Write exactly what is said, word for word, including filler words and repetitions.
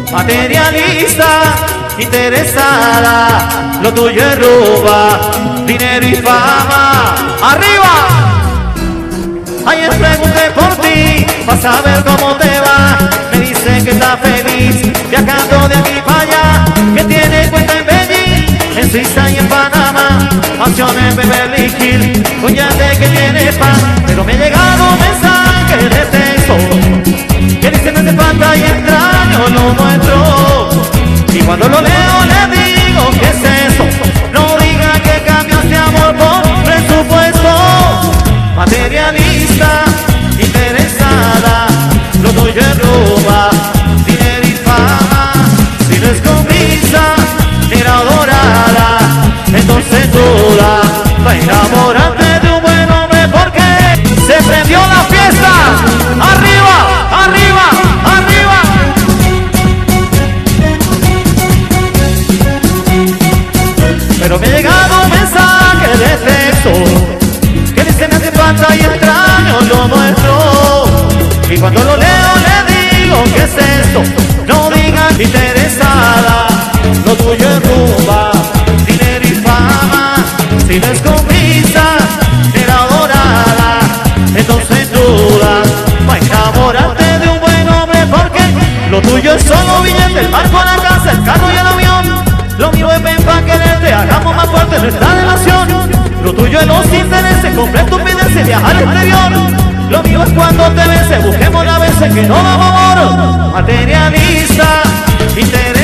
Materialista, interesada, lo tuyo es roba, dinero y fama. ¡Arriba! Ayer pregunté por ti, para saber cómo te va. Me dicen que está feliz, viajando de aquí para allá. Que tiene cuenta en Beijing, en Suiza y en Panamá. Mansión en Beverly Hills, con yate que tiene pan. Pero me ha llegado un mensaje de texto que dice no te falta y extraño lo nuestro. Y cuando lo leo le digo, ¿qué es eso? No diga que cambiaste amor por presupuesto. Materialista, interesada, lo tuyo es roba, dinero y fama. Si no es con visa, era dorada, entonces toda va a enamorarte de un buen hombre porque se prendió la fiesta. ¡Arriba, arriba, arriba! Pero me ha llegado un mensaje de texto que dice me hace falta y extraño lo nuestro. Y cuando lo leo le digo, ¿qué es esto? No digas interesada, lo tuyo es rumba, dinero y fama. Si no es con visa, era dorada, entonces duda, va a enamorarte de un buen hombre porque lo tuyo es solo billete, el barco, la casa, el carro y el avión. Lo mío es ven pa' quererte, hagamos más fuerte nuestra relación. Lo tuyo es los intereses, comprar estupideces, viajar al exterior. Lo mío es cuando te bese, busquemos la veces que no vamos amor. Materialista, interés.